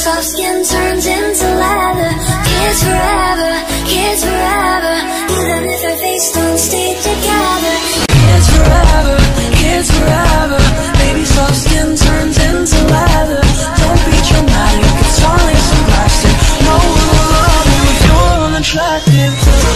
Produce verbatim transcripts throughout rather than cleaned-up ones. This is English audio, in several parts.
soft skin turns into leather. Kids forever, kids forever, even if our face don't stay together. Kids forever, kids forever, baby soft skin turns into leather. Don't be dramatic, it's only some plastic. No one will love you if you're unattractive.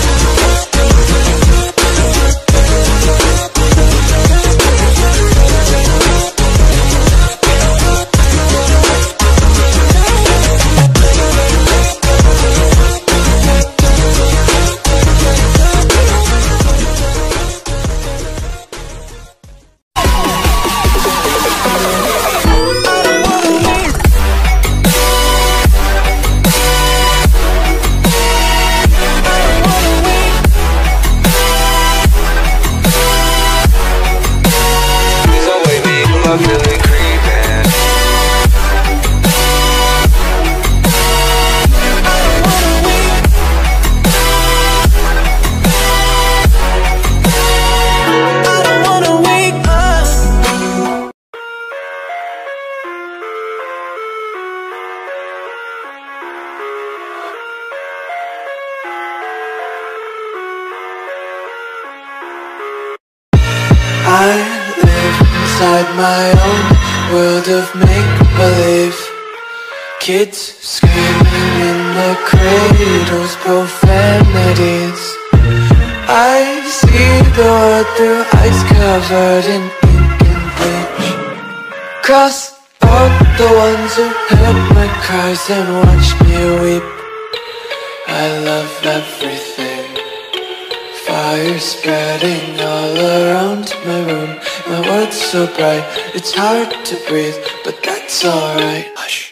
I live inside my own world of make-believe. Kids screaming in their cradles, profanities. I see the world through ice covered in ink and bleach. Cross out the ones who heard my cries and watched me weep. I love everything. Fire spreading all around my room. My world's so bright, it's hard to breathe, but that's alright. Hush.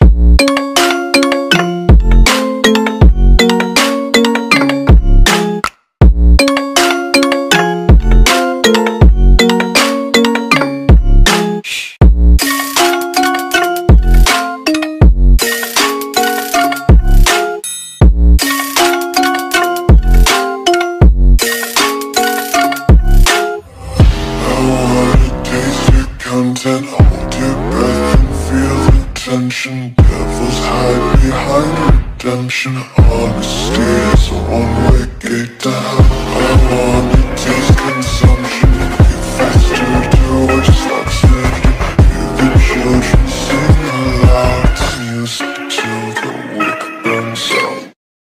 Content, hold your breath and feel the tension. Devils hide behind redemption. Honesty is a one-way gate to hell. I wanna taste consumption. You faster to what stops it. Hear the children sing aloud. It's music to the wick burn sound.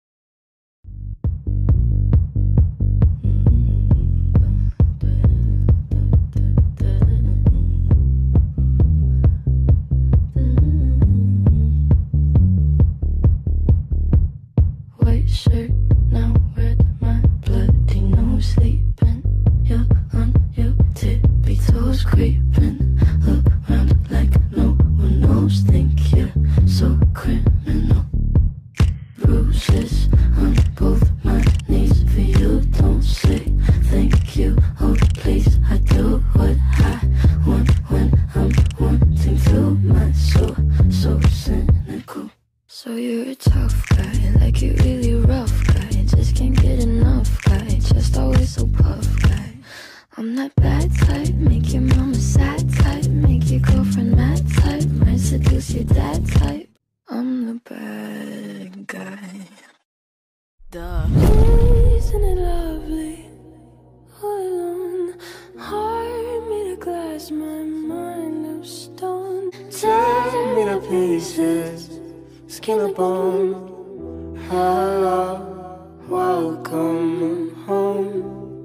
Shirt now red, my bloody nose sleeping. You're on your tippy toes creeping around like no one knows. Think you're so criminal. Bruises on both my knees for you. Don't say thank you, oh please. I do what I want when I'm wanting to. My soul so cynical. So you're a tough guy, like you really rough guy. Just can't get enough guy, just always so puff guy. I'm that bad type, make your mama sad type, make your girlfriend mad type, might seduce your dad type. I'm the bad guy. Duh. Isn't it lovely? All alone, heart made of glass, my mind of stone. Tear me to pieces, skin and bone. Hello, welcome home.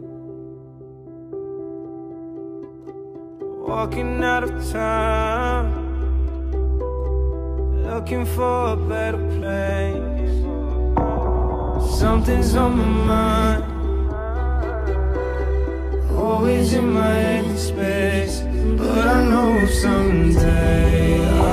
Walking out of town, looking for a better place. Something's on my mind, always in my head space. But I know someday